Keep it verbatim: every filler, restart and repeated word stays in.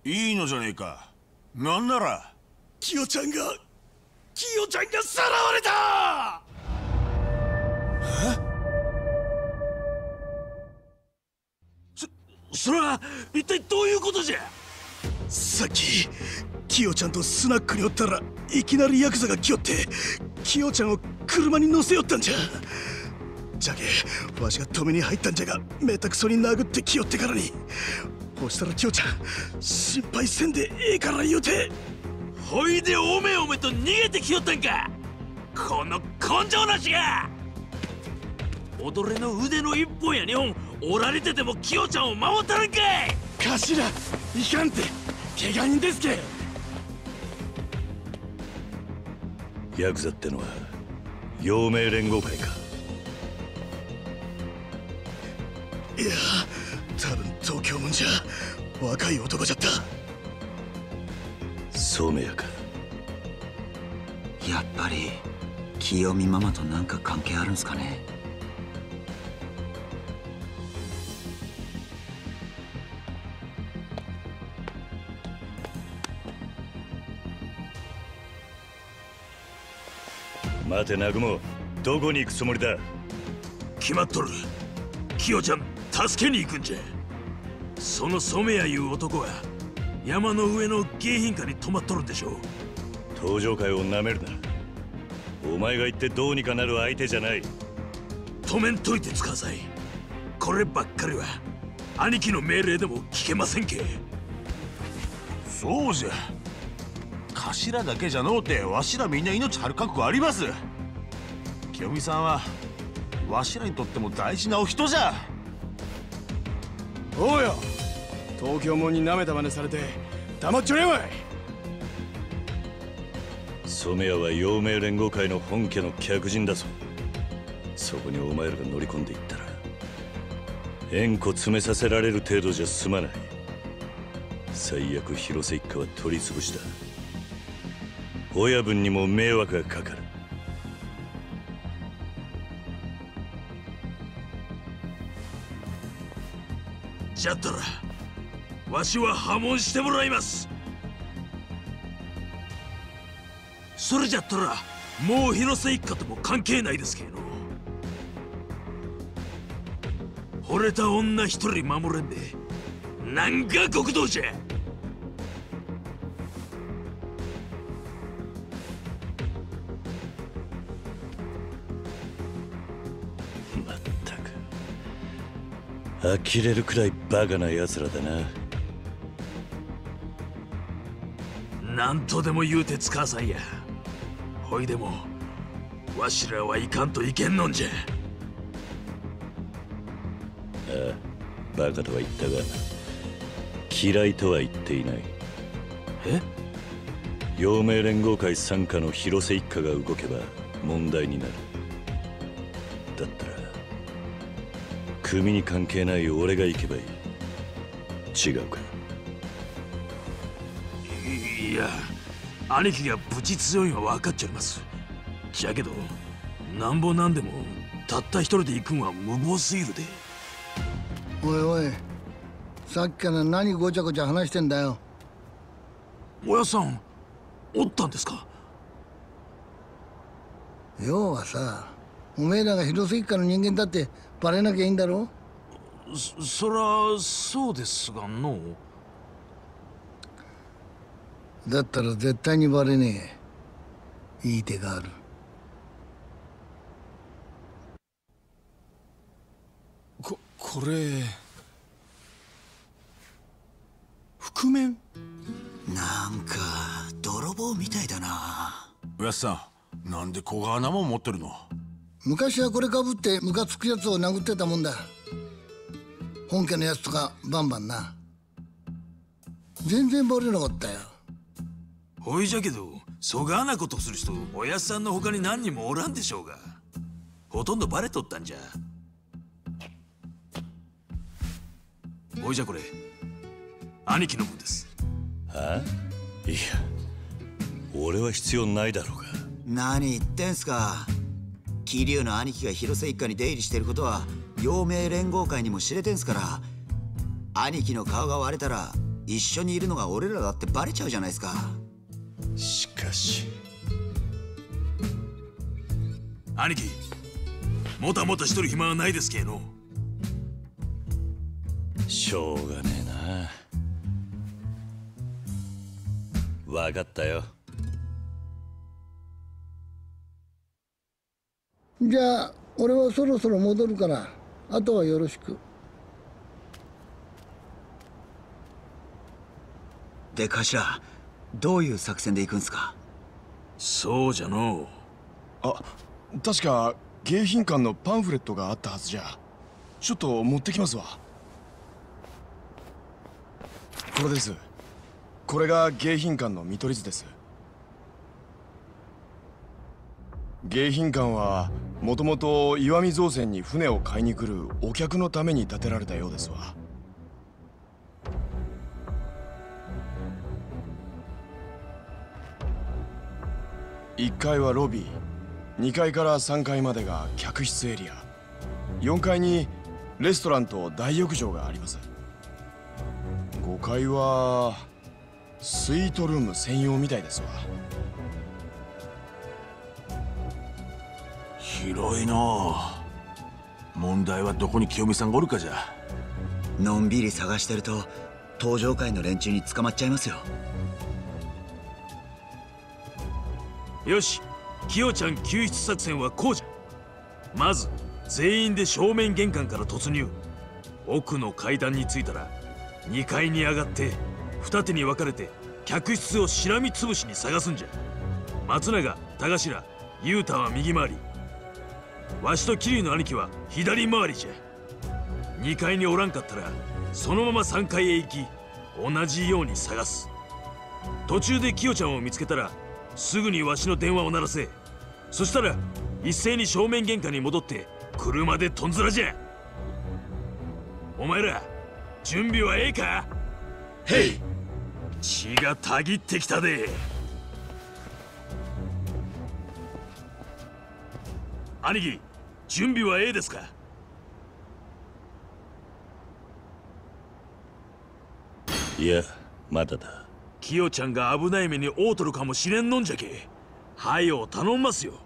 いいのじゃねえか。なんならキヨちゃんがキヨちゃんがさらわれた。そそれは一体どういうことじゃ。さっきキヨちゃんとスナックにおったらいきなりヤクザが来よってキヨちゃんを車に乗せよったんじゃ。じゃけわしが止めに入ったんじゃがめたくそに殴ってきよってからに。ほしたらキヨちゃん心配せんでええから言うて。ほいでおめおめと逃げてきよったんか、この根性なしが。踊れの腕の一本や二本折られててもキヨちゃんを守ったらんかい。頭いかんて怪我人ですけ。 ヤクザってのは陽明連合会か。 いや多分東京もんじゃ。若い男じゃった。 染谷か。 やっぱり清美ママとなんか関係あるんすかね。 待て南雲、どこに行くつもりだ。 決まっとる。キヨちゃん助けに行くんじゃ。その染谷いう男は山の上の迎賓館に泊まっとるんでしょう。 登場会をなめるな。お前が言ってどうにかなる相手じゃない。 止めんといてつかさい。こればっかりは兄貴の命令でも聞けませんけ。 そうじゃ。頭だけじゃのうてわしらみんな命張る覚悟あります。清美さんはわしらにとっても大事なお人じゃ。 おうよ、東京もんに舐めた真似されて黙っちょれんわい。 染谷は陽明連合会の本家の客人だぞ。そこにお前らが乗り込んでいったら縁故詰めさせられる程度じゃ済まない。最悪広瀬一家は取り潰しだ。親分にも迷惑がかかる。 じゃったらわしは破門してもらいます。それじゃったらもう広瀬一家とも関係ないですけど。惚れた女一人守れんでなんか極道じゃ。 まったく呆れるくらいバカな奴らだな。 なんとでも言うてつかさんや。ほいでもわしらはいかんといけんのんじゃ。 ああ、バカとは言ったが嫌いとは言っていない。 え？ 陽明連合会傘下の広瀬一家が動けば問題になる。だったら組に関係ない俺が行けばいい。違うか？ いや、兄貴が無事強いのは分かっちゃいます。じゃけどなんぼなんでもたった一人で行くんは無謀すぎるで。 おいおい、さっきから何ごちゃごちゃ話してんだよ。 おやさんおったんですか？ 要はさ、おめえらが広瀬一家の人間だってバレなきゃいいんだろ。 そ、そらそうですがの。 だったら絶対にバレねえ。いい手がある。 こ、これ覆面？ なんか泥棒みたいだな。 おやっさん、なんで小川なもん持ってるの？ 昔はこれかぶってムカつくやつを殴ってたもんだ。本家のやつとかバンバンな。全然バレなかったよ。 ほいじゃけどそがあなことする人おやっさんの他に何人もおらんでしょうが。ほとんどバレとったんじゃ。ほいじゃこれ兄貴の分です。 はあ？いや、俺は必要ないだろうが。 何言ってんすか。桐生の兄貴が広瀬一家に出入りしてることは陽明連合会にも知れてんすから。兄貴の顔が割れたら一緒にいるのが俺らだってバレちゃうじゃないですか。 しかし兄貴、もたもたしとる暇はないですけの。 しょうがねえな。分かったよ。 じゃあ俺はそろそろ戻るからあとはよろしく。 で頭、どういう作戦で行くんすか？ そうじゃのう。 あ、確か迎賓館のパンフレットがあったはずじゃ。ちょっと持ってきますわ。これです。これが迎賓館の見取り図です。迎賓館はもともと石見造船に船を買いに来るお客のために建てられたようですわ。いっかいはロビー、にかいからさんかいまでが客室エリア、よんかいにレストランと大浴場があります。ごかいはスイートルーム専用みたいですわ。 広いのう。問題はどこに清美さんがおるかじゃ。 のんびり探してると登場会の連中に捕まっちゃいますよ。 よし、キヨちゃん救出作戦はこうじゃ。まず全員で正面玄関から突入。奥の階段に着いたらにかいに上がって二手に分かれて客室をしらみつぶしに探すんじゃ。松永、田頭、雄太は右回り、わしと桐生の兄貴は左回りじゃ。にかいにおらんかったらそのままさんかいへ行き同じように探す。途中でキヨちゃんを見つけたらすぐにわしの電話を鳴らせ。そしたら一斉に正面玄関に戻って車でとんずらじゃ。お前ら準備はええか？へい。血がたぎってきたで。兄貴、準備はええですか？ いや、まだだ。 キヨちゃんが危ない目に遭うとるかもしれんのんじゃけ。はよ頼んますよ。